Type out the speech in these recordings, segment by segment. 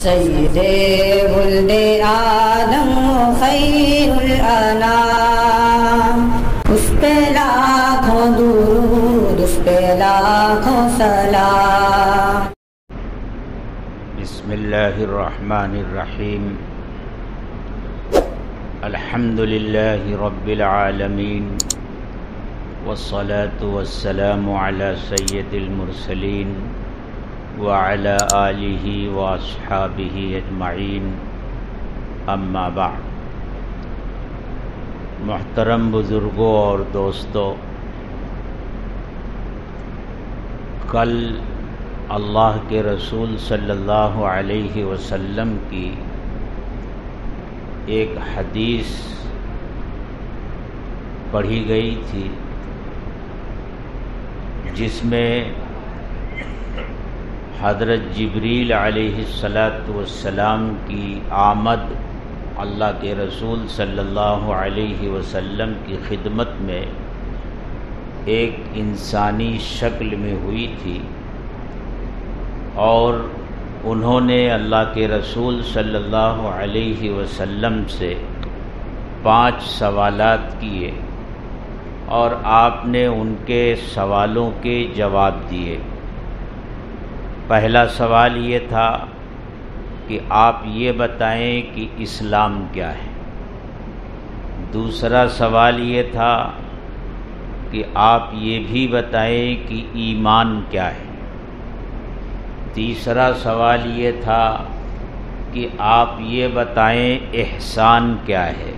سید ولد آدم خیر الانام، اس پہ لاکھوں درود، اس پہ لاکھوں سلام۔ بسم اللہ الرحمن الرحیم، الحمد للہ رب العالمین، والصلاة والسلام علی سید المرسلین وعلى آلہ واصحابہ اجمعین، اما بعد۔ محترم بزرگوں اور دوستوں، کل اللہ کے رسول صلی اللہ علیہ وسلم کی ایک حدیث پڑھی گئی تھی، جس میں حضرت جبریل علیہ السلام کی آمد اللہ کے رسول صلی اللہ علیہ وسلم کی خدمت میں ایک انسانی شکل میں ہوئی تھی، اور انہوں نے اللہ کے رسول صلی اللہ علیہ وسلم سے 5 سوالات کیے، اور آپ نے ان کے سوالوں کے جواب دیے۔ پہلا سوال یہ تھا کہ آپ یہ بتائیں کہ اسلام کیا ہے۔ دوسرا سوال یہ تھا کہ آپ یہ بھی بتائیں کہ ایمان کیا ہے۔ تیسرا سوال یہ تھا کہ آپ یہ بتائیں احسان کیا ہے۔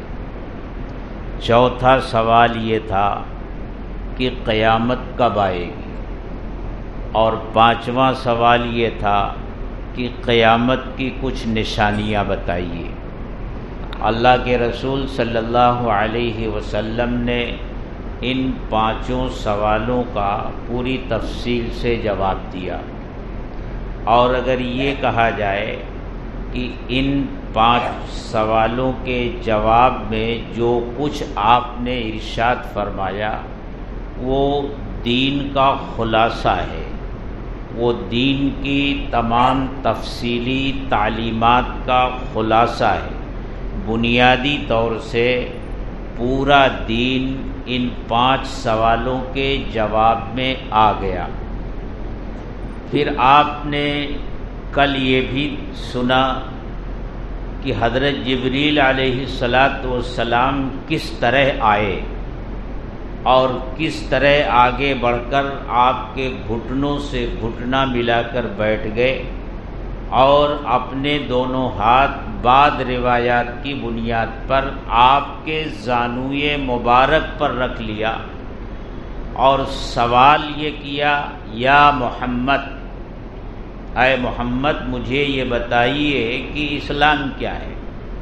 چوتھا سوال یہ تھا کہ قیامت کب آئے گی، اور 5واں سوال یہ تھا کہ قیامت کی کچھ نشانیاں بتائیے۔ اللہ کے رسول صلی اللہ علیہ وسلم نے ان 5 سوالوں کا پوری تفصیل سے جواب دیا، اور اگر یہ کہا جائے کہ ان 5 سوالوں کے جواب میں جو کچھ آپ نے ارشاد فرمایا وہ دین کا خلاصہ ہے، وہ دین کی تمام تفصیلی تعلیمات کا خلاصہ ہے۔ بنیادی طور سے پورا دین ان 5 سوالوں کے جواب میں آ گیا۔ پھر آپ نے کل یہ بھی سنا کہ حضرت جبریل علیہ السلام کس طرح آئے اور کس طرح آگے بڑھ کر آپ کے گھٹنوں سے گھٹنا ملا کر بیٹھ گئے، اور اپنے دونوں ہاتھ بعض روایات کی بنیاد پر آپ کے زانوئے مبارک پر رکھ لیا، اور سوال یہ کیا، یا محمد، اے محمد مجھے یہ بتائیے کہ اسلام کیا ہے۔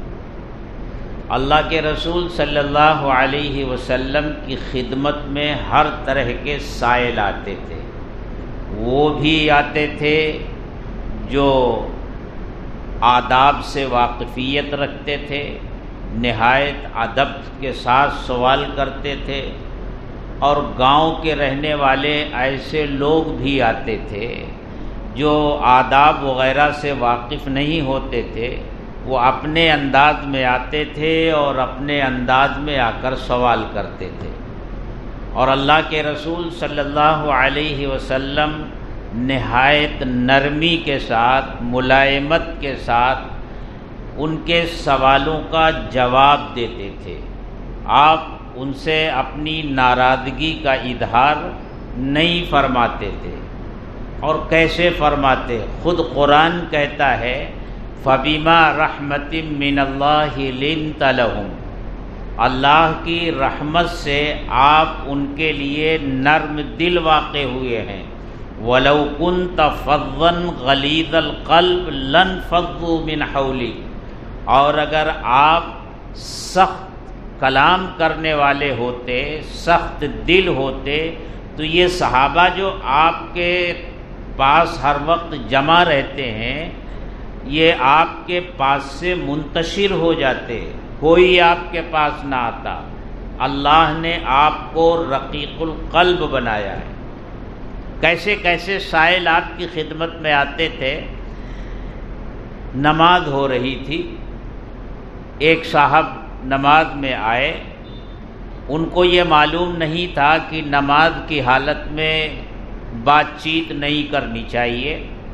اللہ کے رسول صلی اللہ علیہ وسلم کی خدمت میں ہر طرح کے سائل آتے تھے۔ وہ بھی آتے تھے جو آداب سے واقفیت رکھتے تھے، نہایت ادب کے ساتھ سوال کرتے تھے، اور گاؤں کے رہنے والے ایسے لوگ بھی آتے تھے جو آداب وغیرہ سے واقف نہیں ہوتے تھے، وہ اپنے انداز میں آتے تھے اور اپنے انداز میں آ کر سوال کرتے تھے، اور اللہ کے رسول صلی اللہ علیہ وسلم نہایت نرمی کے ساتھ، ملائمت کے ساتھ ان کے سوالوں کا جواب دیتے تھے۔ آپ ان سے اپنی ناراضگی کا اظہار نہیں فرماتے تھے، اور کیسے فرماتے؟ خود قرآن کہتا ہے فَبِمَا رَحْمَةٍ مِّنَ اللَّهِ لِنْتَ لَهُمْ، اللہ کی رحمت سے آپ ان کے لیے نرم دل واقع ہوئے ہیں۔ وَلَوْ كُنْتَ فَظًّا غَلِيظَ الْقَلْبِ لَانفَضُّوا مِنْ حَوْلِكَ، اور اگر آپ سخت کلام کرنے والے ہوتے، سخت دل ہوتے، تو یہ صحابہ جو آپ کے پاس ہر وقت جمع رہتے ہیں، یہ آپ کے پاس سے منتشر ہو جاتے، کوئی آپ کے پاس نہ آتا۔ اللہ نے آپ کو رقیق القلب بنایا ہے۔ کیسے کیسے سائل آپ کی خدمت میں آتے تھے، نماز ہو رہی تھی، ایک صاحب نماز میں آئے، ان کو یہ معلوم نہیں تھا کہ نماز کی حالت میں بات چیت نہیں کرنی چاہیے۔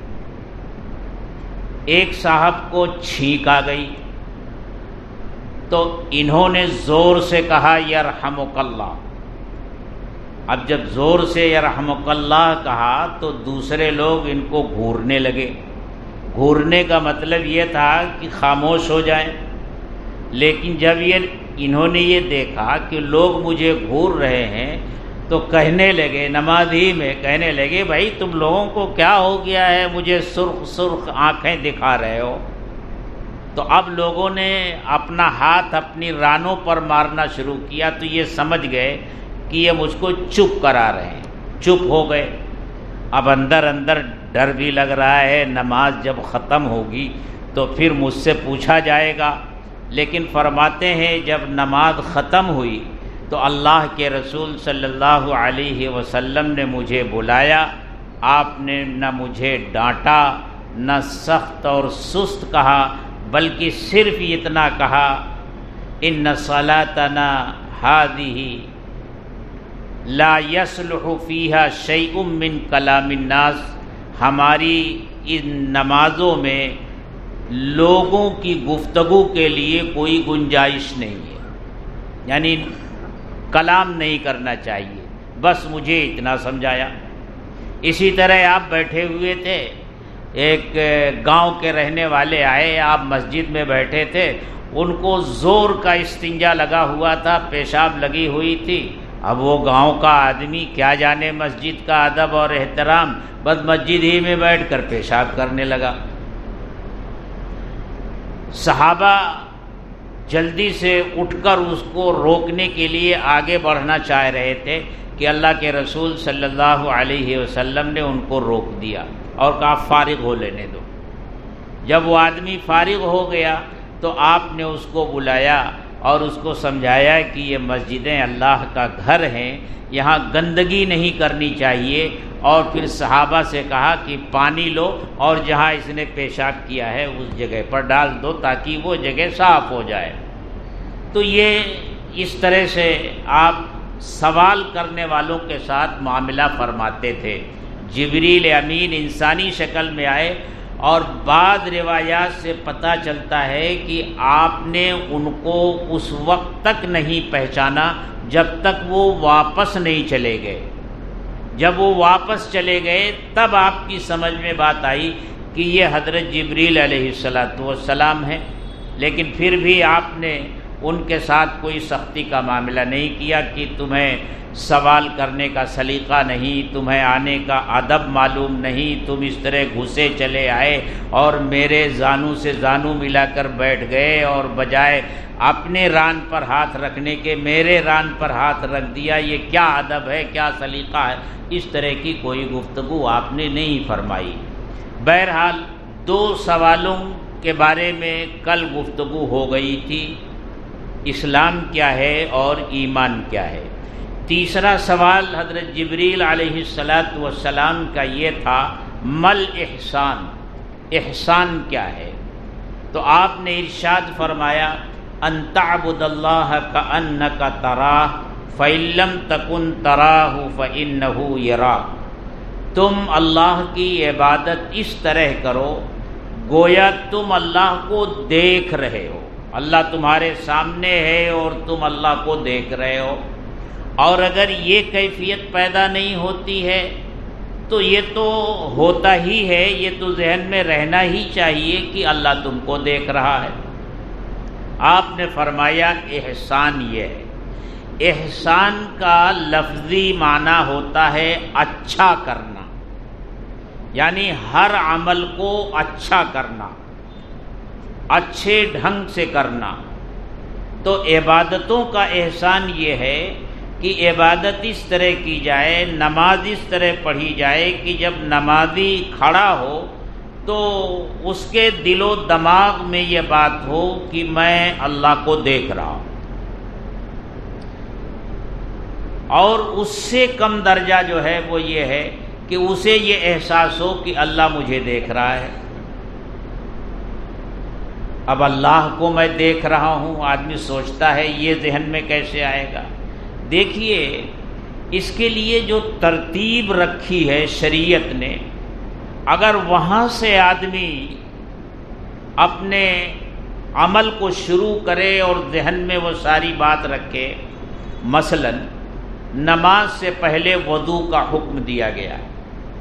ایک صاحب کو چھینک آ گئی تو انہوں نے زور سے کہا یرحمک اللہ۔ اب جب زور سے یرحمک اللہ کہا تو دوسرے لوگ ان کو گھورنے لگے۔ گھورنے کا مطلب یہ تھا کہ خاموش ہو جائیں، لیکن جب انہوں نے یہ دیکھا کہ لوگ مجھے گھور رہے ہیں تو کہنے لگے، نماز ہی میں کہنے لگے، بھائی تم لوگوں کو کیا ہو گیا ہے، مجھے سرخ سرخ آنکھیں دکھا رہے ہو۔ تو اب لوگوں نے اپنا ہاتھ اپنی رانوں پر مارنا شروع کیا تو یہ سمجھ گئے کہ یہ مجھ کو چپ کرا رہے ہیں، چپ ہو گئے۔ اب اندر اندر ڈر بھی لگ رہا ہے، نماز جب ختم ہوگی تو پھر مجھ سے پوچھا جائے گا، لیکن فرماتے ہیں جب نماز ختم ہوئی تو اللہ کے رسول صلی اللہ علیہ وسلم نے مجھے بلایا، آپ نے نہ مجھے ڈانٹا نہ سخت اور سست کہا، بلکہ صرف اتنا کہا، ان صلاتنا ہذہ لا یصلح فیہا شیء من کلام الناس، ہماری ان نمازوں میں لوگوں کی گفتگو کے لیے کوئی گنجائش نہیں ہے، یعنی کلام نہیں کرنا چاہیے، بس مجھے اتنا سمجھایا۔ اسی طرح آپ بیٹھے ہوئے تھے، ایک گاؤں کے رہنے والے آئے، آپ مسجد میں بیٹھے تھے، ان کو زور کا استنجا لگا ہوا تھا، پیشاب لگی ہوئی تھی۔ اب وہ گاؤں کا آدمی کیا جانے مسجد کا ادب اور احترام، بس مسجد ہی میں بیٹھ کر پیشاب کرنے لگا۔ صحابہ جلدی سے اٹھ کر اس کو روکنے کے لیے آگے بڑھنا چاہ رہے تھے کہ اللہ کے رسول صلی اللہ علیہ وسلم نے ان کو روک دیا اور کہا فارغ ہو لینے دو۔ جب وہ آدمی فارغ ہو گیا تو آپ نے اس کو بلایا اور اس کو سمجھایا کہ یہ مسجدیں اللہ کا گھر ہیں، یہاں گندگی نہیں کرنی چاہیے، اور پھر صحابہ سے کہا کہ پانی لو اور جہاں اس نے پیشاب کیا ہے اس جگہ پر ڈال دو تاکہ وہ جگہ صاف ہو جائے۔ تو یہ اس طرح سے آپ سوال کرنے والوں کے ساتھ معاملہ فرماتے تھے۔ جبریل امین انسانی شکل میں آئے، اور بعض روایات سے پتہ چلتا ہے کہ آپ نے ان کو اس وقت تک نہیں پہچانا جب تک وہ واپس نہیں چلے گئے۔ جب وہ واپس چلے گئے تب آپ کی سمجھ میں بات آئی کہ یہ حضرت جبریل علیہ السلام ہیں، لیکن پھر بھی آپ نے ان کے ساتھ کوئی سختی کا معاملہ نہیں کیا کہ تمہیں سوال کرنے کا سلیقہ نہیں، تمہیں آنے کا ادب معلوم نہیں، تم اس طرح گھسے چلے آئے اور میرے زانو سے زانو ملا کر بیٹھ گئے، اور بجائے اپنے ران پر ہاتھ رکھنے کے میرے ران پر ہاتھ رکھ دیا، یہ کیا ادب ہے، کیا سلیقہ ہے؟ اس طرح کی کوئی گفتگو آپ نے نہیں فرمائی۔ بہرحال دو سوالوں کے بارے میں کل گفتگو ہو گئی تھی، اسلام کیا ہے اور ایمان کیا ہے۔ تیسرا سوال حضرت جبریل علیہ السلام کا یہ تھا، مل احسان، احسان کیا ہے؟ تو آپ نے ارشاد فرمایا، ان تعبد اللہ کأنک تراہ فإن لم تکن تراہ فإنہ یراک، تم اللہ کی عبادت اس طرح کرو گویا تم اللہ کو دیکھ رہے ہو، اللہ تمہارے سامنے ہے اور تم اللہ کو دیکھ رہے ہو۔ اور اگر یہ کیفیت پیدا نہیں ہوتی ہے تو یہ تو ہوتا ہی ہے، یہ تو ذہن میں رہنا ہی چاہیے کہ اللہ تم کو دیکھ رہا ہے۔ آپ نے فرمایا احسان یہ ہے، احسان کا لفظی معنی ہوتا ہے اچھا کرنا، یعنی ہر عمل کو اچھا کرنا، اچھے ڈھنگ سے کرنا۔ تو عبادتوں کا احسان یہ ہے کہ عبادت اس طرح کی جائے، نماز اس طرح پڑھی جائے کہ جب نمازی کھڑا ہو تو اس کے دل و دماغ میں یہ بات ہو کہ میں اللہ کو دیکھ رہا ہوں۔ اور اس سے کم درجہ جو ہے وہ یہ ہے کہ اسے یہ احساس ہو کہ اللہ مجھے دیکھ رہا ہے۔ اب اللہ کو میں دیکھ رہا ہوں، آدمی سوچتا ہے یہ ذہن میں کیسے آئے گا؟ دیکھیے اس کے لیے جو ترتیب رکھی ہے شریعت نے، اگر وہاں سے آدمی اپنے عمل کو شروع کرے اور ذہن میں وہ ساری بات رکھے، مثلا نماز سے پہلے وضو کا حکم دیا گیا ہے۔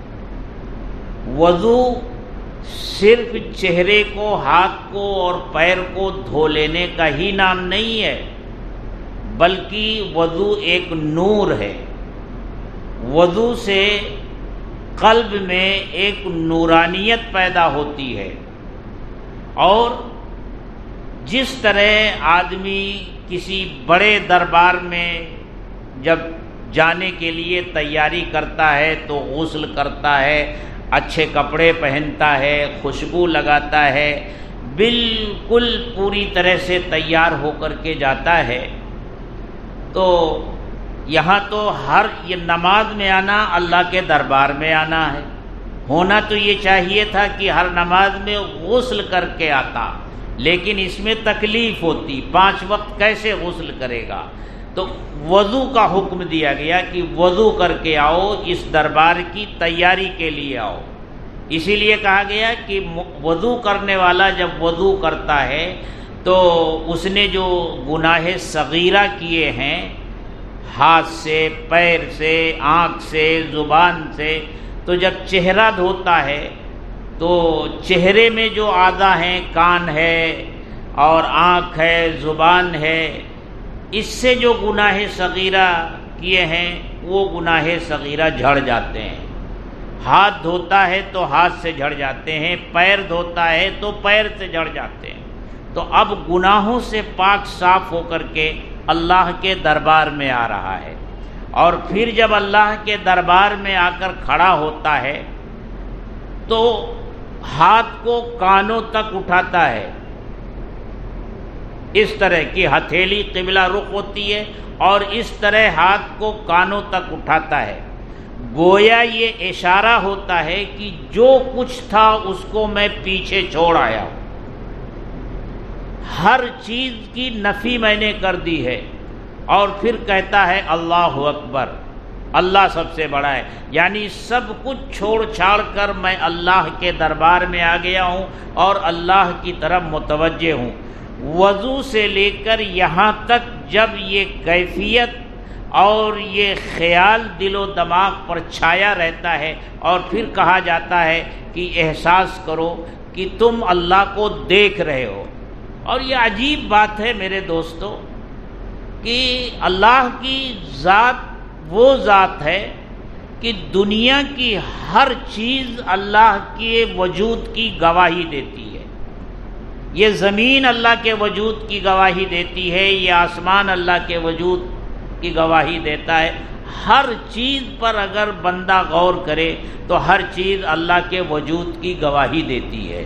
وضو صرف چہرے کو، ہاتھ کو اور پیر کو دھو لینے کا ہی نام نہیں ہے، بلکہ وضو ایک نور ہے۔ وضو سے قلب میں ایک نورانیت پیدا ہوتی ہے، اور جس طرح آدمی کسی بڑے دربار میں جب جانے کے لیے تیاری کرتا ہے تو غسل کرتا ہے، اچھے کپڑے پہنتا ہے، خوشبو لگاتا ہے، بالکل پوری طرح سے تیار ہو کر کے جاتا ہے، تو یہاں تو ہر یہ نماز میں آنا اللہ کے دربار میں آنا ہے۔ ہونا تو یہ چاہیے تھا کہ ہر نماز میں غسل کر کے آتا، لیکن اس میں تکلیف ہوتی، 5 وقت کیسے غسل کرے گا؟ تو وضو کا حکم دیا گیا کہ وضو کر کے آؤ، اس دربار کی تیاری کے لیے آؤ۔ اسی لیے کہا گیا کہ وضو کرنے والا جب وضو کرتا ہے تو اس نے جو گناہ صغیرہ کیے ہیں، ہاتھ سے، پیر سے، آنکھ سے، زبان سے، تو جب چہرہ دھوتا ہے تو چہرے میں جو اعضاء ہیں، کان ہے اور آنکھ ہے، زبان ہے، اس سے جو گناہ صغیرہ کیے ہیں وہ گناہ صغیرہ جھڑ جاتے ہیں۔ ہاتھ دھوتا ہے تو ہاتھ سے جھڑ جاتے ہیں، پیر دھوتا ہے تو پیر سے جھڑ جاتے ہیں۔ تو اب گناہوں سے پاک صاف ہو کر کے اللہ کے دربار میں آ رہا ہے، اور پھر جب اللہ کے دربار میں آ کر کھڑا ہوتا ہے تو ہاتھ کو کانوں تک اٹھاتا ہے، اس طرح کی ہتھیلی قبلہ رخ ہوتی ہے، اور اس طرح ہاتھ کو کانوں تک اٹھاتا ہے، گویا یہ اشارہ ہوتا ہے کہ جو کچھ تھا اس کو میں پیچھے چھوڑ آیا ہوں، ہر چیز کی نفی میں نے کر دی ہے، اور پھر کہتا ہے اللہ اکبر، اللہ سب سے بڑا ہے، یعنی سب کچھ چھوڑ چھاڑ کر میں اللہ کے دربار میں آ گیا ہوں اور اللہ کی طرف متوجہ ہوں۔ وضو سے لے کر یہاں تک جب یہ کیفیت اور یہ خیال دل و دماغ پر چھایا رہتا ہے، اور پھر کہا جاتا ہے کہ احساس کرو کہ تم اللہ کو دیکھ رہے ہو۔ اور یہ عجیب بات ہے میرے دوستو کہ اللہ کی ذات وہ ذات ہے کہ دنیا کی ہر چیز اللہ کے وجود کی گواہی دیتی ہے۔ یہ زمین اللہ کے وجود کی گواہی دیتی ہے، یہ آسمان اللہ کے وجود کی گواہی دیتا ہے۔ ہر چیز پر اگر بندہ غور کرے تو ہر چیز اللہ کے وجود کی گواہی دیتی ہے،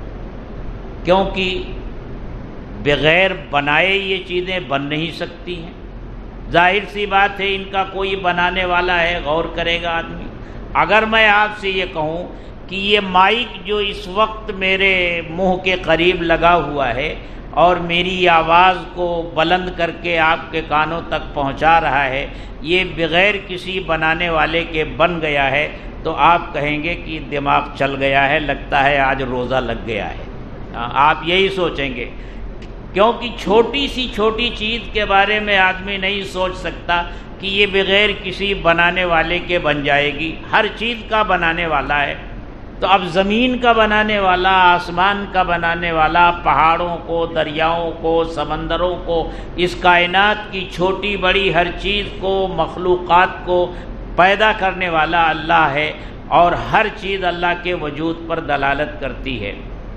کیونکہ بغیر بنائے یہ چیزیں بن نہیں سکتی ہیں۔ ظاہر سی بات ہے ان کا کوئی بنانے والا ہے، غور کرے گا آدمی۔ اگر میں آپ سے یہ کہوں کہ یہ مائک جو اس وقت میرے منہ کے قریب لگا ہوا ہے اور میری آواز کو بلند کر کے آپ کے کانوں تک پہنچا رہا ہے، یہ بغیر کسی بنانے والے کے بن گیا ہے، تو آپ کہیں گے کہ دماغ چل گیا ہے، لگتا ہے آج روزہ لگ گیا ہے۔ آپ یہی سوچیں گے، کیونکہ چھوٹی سی چھوٹی چیز کے بارے میں آدمی نہیں سوچ سکتا کہ یہ بغیر کسی بنانے والے کے بن جائے گی۔ ہر چیز کا بنانے والا ہے۔ تو اب زمین کا بنانے والا، آسمان کا بنانے والا، پہاڑوں کو، دریاؤں کو، سمندروں کو، اس کائنات کی چھوٹی بڑی ہر چیز کو، مخلوقات کو پیدا کرنے والا اللہ ہے، اور ہر چیز اللہ کے وجود پر دلالت کرتی ہے۔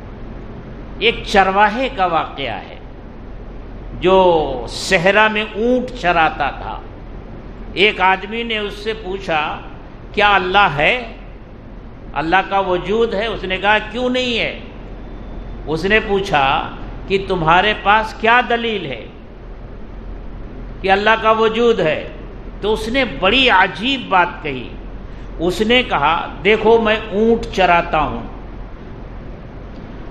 ایک چرواہے کا واقعہ ہے جو صحرا میں اونٹ چراتا تھا۔ ایک آدمی نے اس سے پوچھا کیا اللہ ہے، اللہ کا وجود ہے؟ اس نے کہا کیوں نہیں ہے؟ اس نے پوچھا کہ تمہارے پاس کیا دلیل ہے کہ اللہ کا وجود ہے؟ تو اس نے بڑی عجیب بات کہی۔ اس نے کہا دیکھو میں اونٹ چراتا ہوں،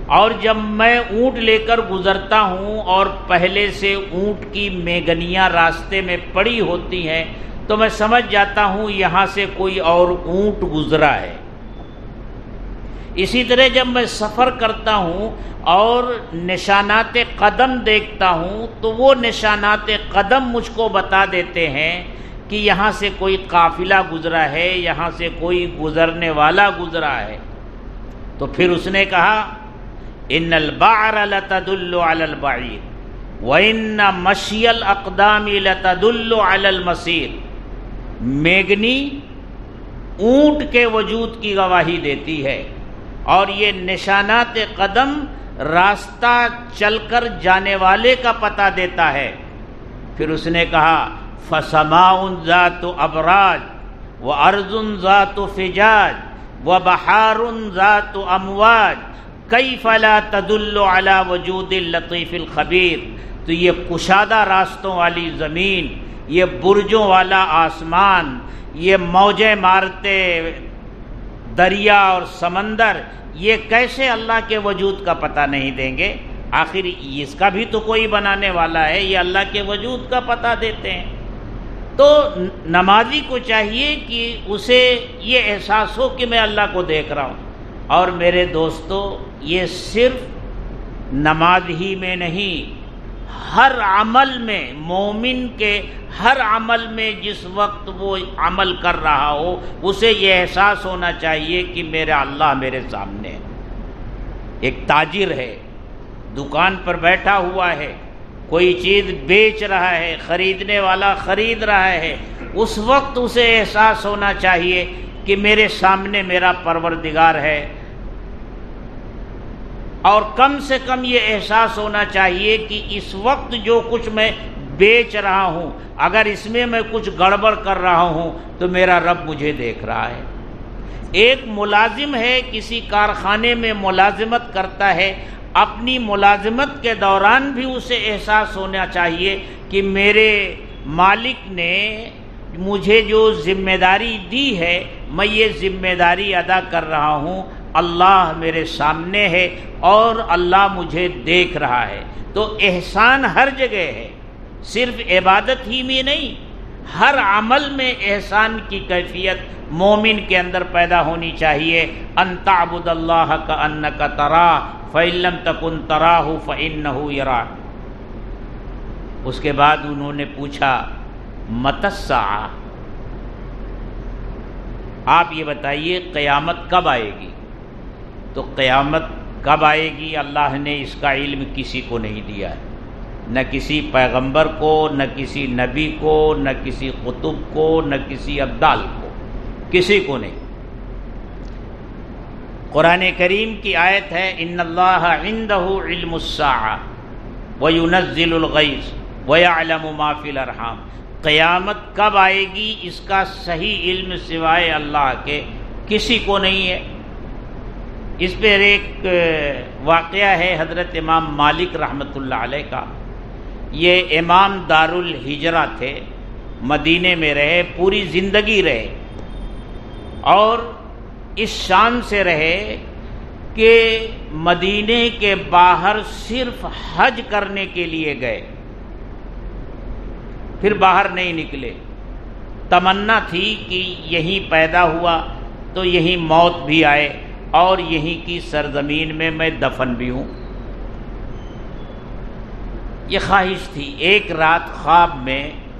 اور جب میں اونٹ لے کر گزرتا ہوں اور پہلے سے اونٹ کی میگنیاں راستے میں پڑی ہوتی ہیں تو میں سمجھ جاتا ہوں یہاں سے کوئی اور اونٹ گزرا ہے۔ اسی طرح جب میں سفر کرتا ہوں اور نشانات قدم دیکھتا ہوں تو وہ نشانات قدم مجھ کو بتا دیتے ہیں کہ یہاں سے کوئی قافلہ گزرا ہے، یہاں سے کوئی گزرنے والا گزرا ہے۔ تو پھر اس نے کہا ان البعر لتدل علی البعیر وان مشی الاقدام لتدل علی المسیر۔ میگنی اونٹ کے وجود کی گواہی دیتی ہے اور یہ نشانات قدم راستہ چل کر جانے والے کا پتہ دیتا ہے۔ پھر اس نے کہا فسماء ذات ابراج وارض ذات فجاج وبحار ذات امواج کیف لا تدل علی وجود اللطیف الخبیر۔ تو یہ کشادہ راستوں والی زمین، یہ برجوں والا آسمان، یہ موجیں مارتے دریا اور سمندر، یہ کیسے اللہ کے وجود کا پتہ نہیں دیں گے؟ آخر اس کا بھی تو کوئی بنانے والا ہے، یہ اللہ کے وجود کا پتہ دیتے ہیں۔ تو نمازی کو چاہیے کہ اسے یہ احساس ہو کہ میں اللہ کو دیکھ رہا ہوں۔ اور میرے دوستو، یہ صرف نماز ہی میں نہیں، ہر عمل میں، مومن کے ہر عمل میں جس وقت وہ عمل کر رہا ہو اسے یہ احساس ہونا چاہیے کہ میرا اللہ میرے سامنے ہے۔ ایک تاجر ہے، دکان پر بیٹھا ہوا ہے، کوئی چیز بیچ رہا ہے، خریدنے والا خرید رہا ہے، اس وقت اسے احساس ہونا چاہیے کہ میرے سامنے میرا پروردگار ہے۔ اور کم سے کم یہ احساس ہونا چاہیے کہ اس وقت جو کچھ میں بیچ رہا ہوں، اگر اس میں کچھ گڑبڑ کر رہا ہوں تو میرا رب مجھے دیکھ رہا ہے۔ ایک ملازم ہے، کسی کارخانے میں ملازمت کرتا ہے، اپنی ملازمت کے دوران بھی اسے احساس ہونا چاہیے کہ میرے مالک نے مجھے جو ذمہ داری دی ہے میں یہ ذمہ داری ادا کر رہا ہوں، اللہ میرے سامنے ہے اور اللہ مجھے دیکھ رہا ہے۔ تو احسان ہر جگہ ہے، صرف عبادت ہی میں نہیں، ہر عمل میں احسان کی کیفیت مومن کے اندر پیدا ہونی چاہیے۔ ان تعبد اللہ کأنک تراہ فإن لم تکن تراہ فإنہ یراک۔ اس کے بعد انہوں نے پوچھا متی الساعہ، آپ یہ بتائیے قیامت کب آئے گی؟ تو قیامت کب آئے گی اللہ نے اس کا علم کسی کو نہیں دیا ہے، نہ کسی پیغمبر کو، نہ کسی نبی کو، نہ کسی قطب کو، نہ کسی ابدال کو، کسی کو نہیں۔ قرآن کریم کی آیت ہے ان اللہ عندہ علم الساعہ وینزل الغیث ویعلم ما فی الارحام۔ قیامت کب آئے گی اس کا صحیح علم سوائے اللہ کے کسی کو نہیں ہے۔ اس پر ایک واقعہ ہے حضرت امام مالک رحمۃ اللہ علیہ کا۔ یہ امام دار الہجرہ تھے، مدینے میں رہے، پوری زندگی رہے اور اس شان سے رہے کہ مدینے کے باہر صرف حج کرنے کے لیے گئے، پھر باہر نہیں نکلے۔ تمنا تھی کہ یہیں پیدا ہوا تو یہیں موت بھی آئے اور یہیں کی سرزمین میں میں دفن بھی ہوں، یہ خواہش تھی۔ ایک رات خواب میں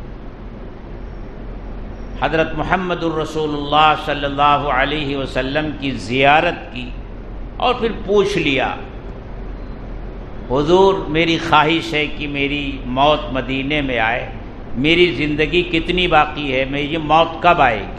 حضرت محمد الرسول اللہ صلی اللہ علیہ وسلم کی زیارت کی اور پھر پوچھ لیا حضور میری خواہش ہے کہ میری موت مدینے میں آئے، میری زندگی کتنی باقی ہے، میری موت کب آئے گی؟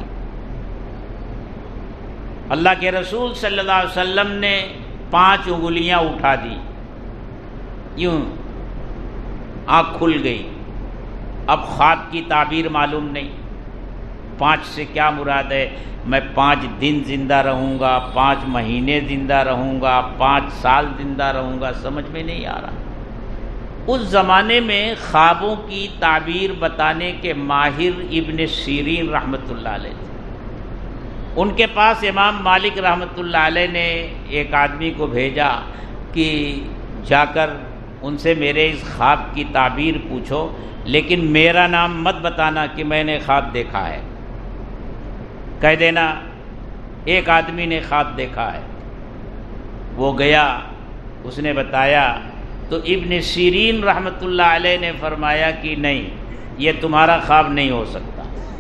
اللہ کے رسول صلی اللہ علیہ وسلم نے 5 انگلیاں اٹھا دی، یوں آنکھ کھل گئی۔ اب خواب کی تعبیر معلوم نہیں، 5 سے کیا مراد ہے؟ میں 5 دن زندہ رہوں گا، 5 مہینے زندہ رہوں گا، 5 سال زندہ رہوں گا، سمجھ میں نہیں آ رہا۔ اس زمانے میں خوابوں کی تعبیر بتانے کے ماہر ابن سیرین رحمۃ اللہ علیہ تھے۔ ان کے پاس امام مالک رحمۃ اللہ علیہ نے ایک آدمی کو بھیجا کہ جا کر ان سے میرے اس خواب کی تعبیر پوچھو، لیکن میرا نام مت بتانا کہ میں نے خواب دیکھا ہے، کہہ دینا ایک آدمی نے خواب دیکھا ہے۔ وہ گیا، اس نے بتایا تو ابن سیرین رحمۃ اللہ علیہ نے فرمایا کہ نہیں، یہ تمہارا خواب نہیں ہو سکتا،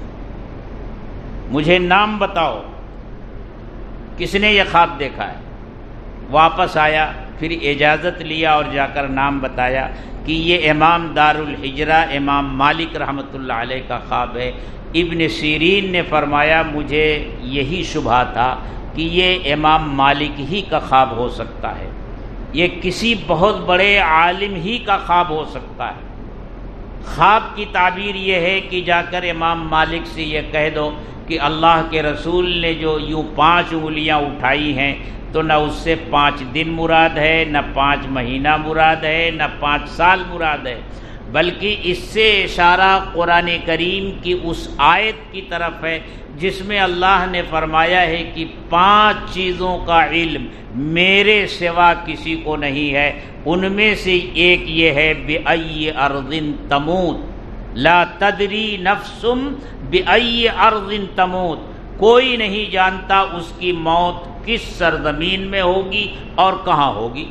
مجھے نام بتاؤ کس نے یہ خواب دیکھا ہے۔ واپس آیا، پھر اجازت لیا اور جا کر نام بتایا کہ یہ امام دار الحجرہ امام مالک رحمۃ اللہ علیہ کا خواب ہے۔ ابن سیرین نے فرمایا مجھے یہی شبہ تھا کہ یہ امام مالک ہی کا خواب ہو سکتا ہے، یہ کسی بہت بڑے عالم ہی کا خواب ہو سکتا ہے۔ خواب کی تعبیر یہ ہے کہ جا کر امام مالک سے یہ کہہ دو کہ اللہ کے رسول نے جو یوں 5 انگلیاں اٹھائی ہیں تو نہ اس سے 5 دن مراد ہے، نہ 5 مہینہ مراد ہے، نہ 5 سال مراد ہے، بلکہ اس سے اشارہ قرآن کریم کی اس آیت کی طرف ہے جس میں اللہ نے فرمایا ہے کہ 5 چیزوں کا علم میرے سوا کسی کو نہیں ہے، ان میں سے ایک یہ ہے بِأَيِّ أَرْضٍ تَمُوتُ لا تدری نفس بِأَيِّ أَرْضٍ تَمُوتُ، کوئی نہیں جانتا اس کی موت کس سرزمین میں ہوگی اور کہاں ہوگی۔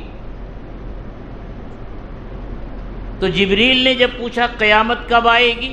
تو جبریل نے جب پوچھا قیامت کب آئے گی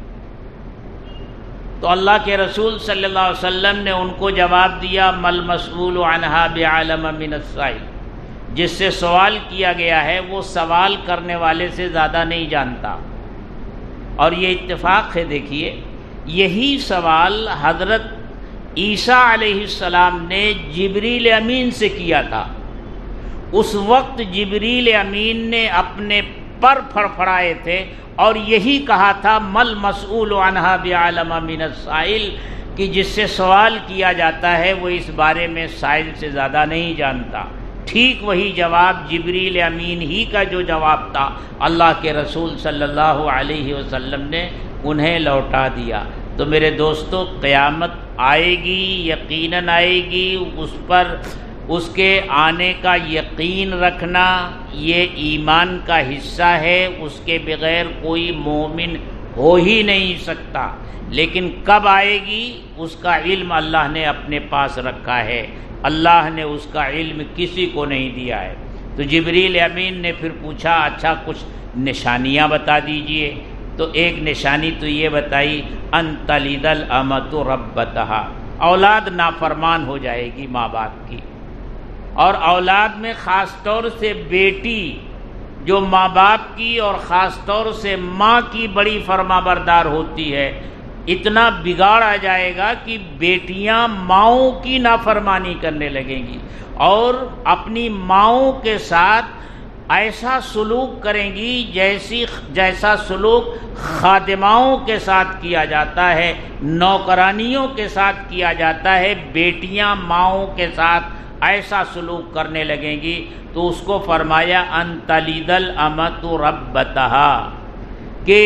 تو اللہ کے رسول صلی اللہ علیہ وسلم نے ان کو جواب دیا مل مسئول عنہا بعلم من السائل، جس سے سوال کیا گیا ہے وہ سوال کرنے والے سے زیادہ نہیں جانتا۔ اور یہ اتفاق ہے، دیکھیے یہی سوال حضرت عیسیٰ علیہ السلام نے جبریل امین سے کیا تھا۔ اس وقت جبریل امین نے اپنے پر پھڑپھڑائے تھے اور یہی کہا تھا مل مسئول عنہا بعلم من السائل، کہ جس سے سوال کیا جاتا ہے وہ اس بارے میں سائل سے زیادہ نہیں جانتا۔ ٹھیک وہی جواب جبریل امین ہی کا جو جواب تھا اللہ کے رسول صلی اللہ علیہ وسلم نے انہیں لوٹا دیا۔ تو میرے دوستو قیامت آئے گی، یقیناً آئے گی، اس پر اس کے آنے کا یقین رکھنا یہ ایمان کا حصہ ہے، اس کے بغیر کوئی مومن ہو ہی نہیں سکتا۔ لیکن کب آئے گی اس کا علم اللہ نے اپنے پاس رکھا ہے، اللہ نے اس کا علم کسی کو نہیں دیا ہے۔ تو جبریل امین نے پھر پوچھا اچھا کچھ نشانیاں بتا دیجئے، تو ایک نشانی تو یہ بتائی ان تلد الامۃ ربتہا، اولاد نافرمان ہو جائے گی ماں باپ کی، اور اولاد میں خاص طور سے بیٹی جو ماں باپ کی اور خاص طور سے ماں کی بڑی فرما بردار ہوتی ہے، اتنا بگاڑ آ جائے گا کہ بیٹیاں ماؤں کی نافرمانی کرنے لگیں گی اور اپنی ماؤں کے ساتھ ایسا سلوک کریں گی جیسا سلوک خادماؤں کے ساتھ کیا جاتا ہے، نوکرانیوں کے ساتھ کیا جاتا ہے، بیٹیاں ماؤں کے ساتھ ایسا سلوک کرنے لگیں گی۔ تو اس کو فرمایا ان تلد الامۃ ربتہا، کہ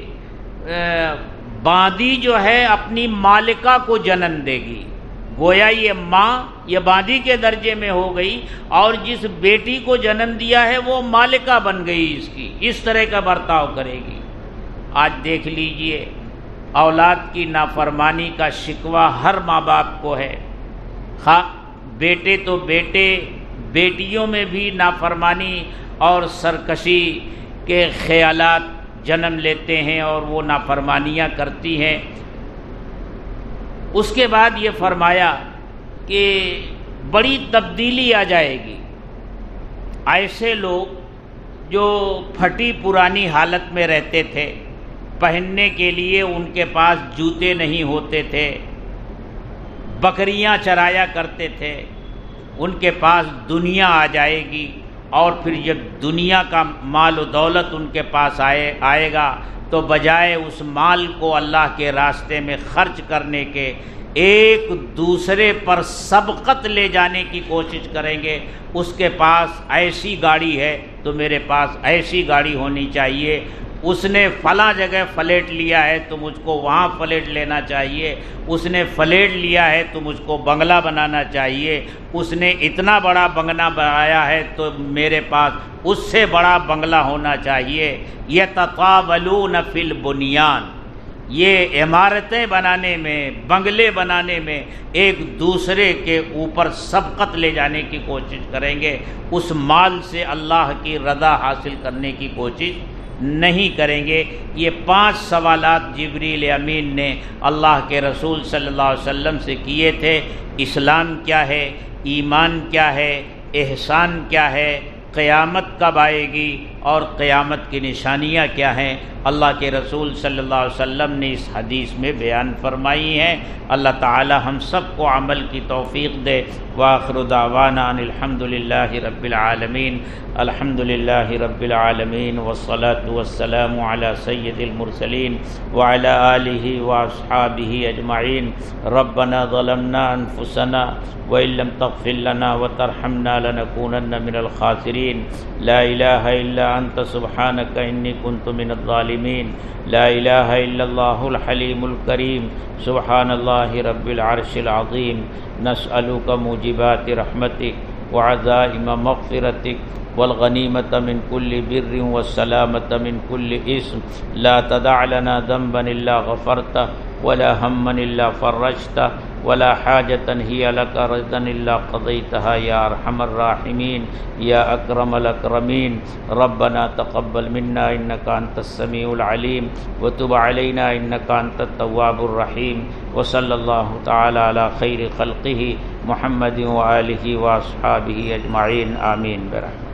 باندی جو ہے اپنی مالکہ کو جنم دے گی، گویا یہ ماں یہ باندی کے درجے میں ہو گئی، اور جس بیٹی کو جنم دیا ہے وہ مالکہ بن گئی اس کی، اس طرح کا برتاؤ کرے گی۔ آج دیکھ لیجئے اولاد کی نافرمانی کا شکوہ ہر ماں باپ کو ہے، بیٹے تو بیٹے، بیٹیوں میں بھی نافرمانی اور سرکشی کے خیالات جنم لیتے ہیں اور وہ نافرمانیاں کرتی ہیں۔ اس کے بعد یہ فرمایا کہ بڑی تبدیلی آ جائے گی، ایسے لوگ جو پھٹی پرانی حالت میں رہتے تھے، پہننے کے لیے ان کے پاس جوتے نہیں ہوتے تھے، بکریاں چرایا کرتے تھے، ان کے پاس دنیا آ جائے گی، اور پھر جب دنیا کا مال و دولت ان کے پاس آئے گا تو بجائے اس مال کو اللہ کے راستے میں خرچ کرنے کے ایک دوسرے پر سبقت لے جانے کی کوشش کریں گے۔ اس کے پاس ایسی گاڑی ہے تو میرے پاس ایسی گاڑی ہونی چاہیے، اس نے فلاں جگہ فلیٹ لیا ہے تو مجھ کو وہاں فلیٹ لینا چاہیے، اس نے فلیٹ لیا ہے تو مجھ کو بنگلہ بنانا چاہیے، اس نے اتنا بڑا بنگلہ بنایا ہے تو میرے پاس اس سے بڑا بنگلہ ہونا چاہیے۔ یتطاولون فی البنیان، یہ عمارتیں بنانے میں، بنگلے بنانے میں ایک دوسرے کے اوپر سبقت لے جانے کی کوشش کریں گے، اس مال سے اللہ کی رضا حاصل کرنے کی کوشش نہیں کریں گے۔ یہ 5 سوالات جبریل امین نے اللہ کے رسول صلی اللہ علیہ وسلم سے کیے تھے۔ اسلام کیا ہے، ایمان کیا ہے، احسان کیا ہے، قیامت کب آئے گی اور قیامت کی نشانیاں کیا ہیں، اللہ کے رسول صلی اللہ علیہ وسلم نے اس حدیث میں بیان فرمائی ہیں۔ اللہ تعالی ہم سب کو عمل کی توفیق دے۔ وآخر دعوانا ان الحمدللہ رب العالمین، الحمدللہ رب العالمین، والصلاة والسلام علی سید المرسلین وعلی آلہ واصحابہ اجمعین۔ ربنا ظلمنا انفسنا وإن لم تغفر لنا وترحمنا لنكونن من الخاسرین۔ لا الہ الا انت سبحانک انی کنت من الظالمین۔ لا الہ الا اللہ الحلیم الکریم۔ سبحان اللہ رب العرش العظیم۔ نسألک موجبات رحمتک وعزائم مغفرتک والغنیمۃ من کل بر والسلامۃ من کل اسم۔ لا تدع لنا ذنبا الا غفرتہ ولا ہما الا فرجتہ ولا حاجة هي لك رضا إلا قضيتها يا أرحم الراحمين يا أكرم الأكرمين۔ ربنا تقبل منا إنك أنت السميع العليم وتب علينا إنك أنت التواب الرحيم۔ وصلى الله تعالى على خير خلقه محمد وآله وأصحابه أجمعين، آمين برحمتك۔